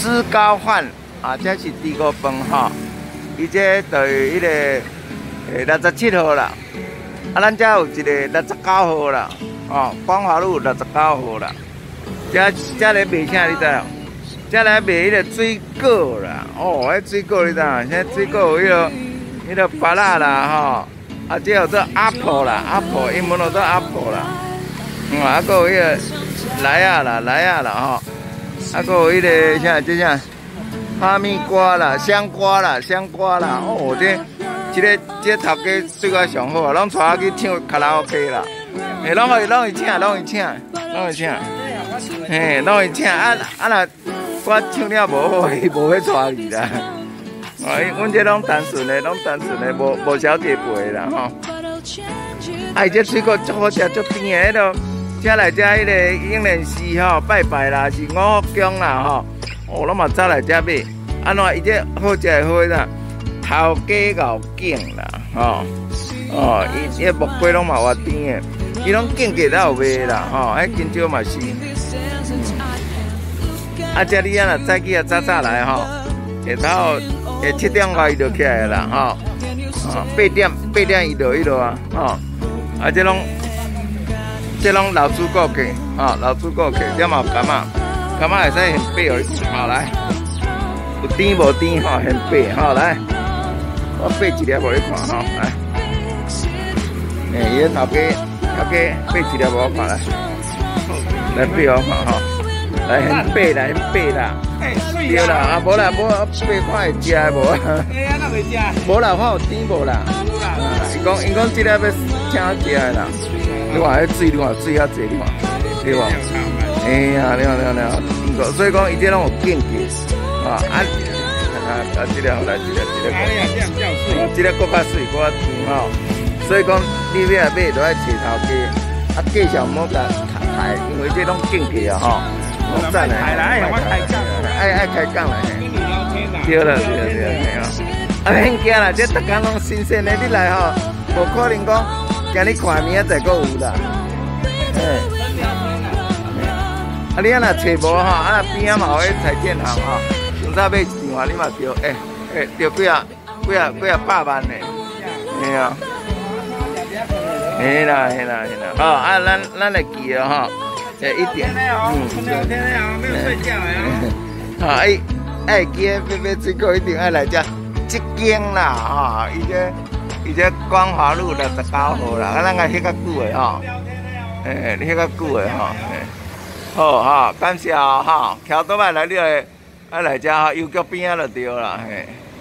芝高饭啊，这是猪骨饭吼。伊这就是迄个67号啦，啊，咱这有一个69号啦，哦，光华路69号啦。这咧卖啥你知影？这咧卖迄个水果啦，哦，迄水果你知影？现在水果有迄个芭乐啦，吼。 啊，这有做 apple 啦 ，apple 英文叫做 apple 啦，啊，还有迄个莱啊啦吼，啊，还有迄个啥，这啥哈密瓜啦、香瓜啦，哦，这头家对我上好啊，拢带我去唱卡拉 OK 啦，嘿，拢会请，嘿，拢会请，啊若我唱了无好，伊无要带你啦。 阮这拢单纯的，无小姐陪啦吼。啊，这水果足好食，足甜的迄落，遮来遮迄个永联寺吼拜拜啦，是五福宫啦吼。哦，拢嘛走来遮买。安怎伊这好食的好啥？头家熬景啦，吼。哦，伊木瓜拢嘛活甜的，伊拢景价才有卖啦，吼。迄金蕉嘛是。啊，遮你若早起早来吼，下昼。 7点外伊就起来啦，吼，8点伊就迄落啊，吼，啊，这拢老主顾客，吼，老主顾客，这嘛有柑仔会使现掰哦，好来，有甜无甜吼，现掰，吼来，我掰一粒互你看吼，来，伊个头家掰一粒互我看来掰我看吼。 来现掰啦，对啦，啊无啦，掰看会食无啊？哎呀，哪会食？无啦，看有甜无啦？伊讲这粒要请我食的啦。你看迄水，你看水遐济，你看，对无？哎呀，了，所以讲伊这拢有见解，啊，这粒好来，这粒搁较水，搁较甜吼。所以讲你要买，就爱找头家，啊，价钱莫甲抬，因为这拢见解啊吼。 赞嘞！爱开讲嘞，对了，嘿啊！啊，免惊啦，这逐工拢新鲜的，你来吼，无可能讲今日看明仔载搁有啦。嘿，啊，你啊若找无吼，啊边仔嘛有迄彩电行吼，昨早买一电话你嘛着，着几啊百万呢？嘿啊，嘿啦，好啊，咱来记了吼。 一点，天天啊，没有睡觉呀。啊，爱记买水果一定爱来遮这间啦，哈，伊这光华路69号啦，啊，咱个翕较久的吼，你翕较久的吼，好哈，感谢哈，桥倒摆来你来遮哈邮局边仔就对啦，嘿。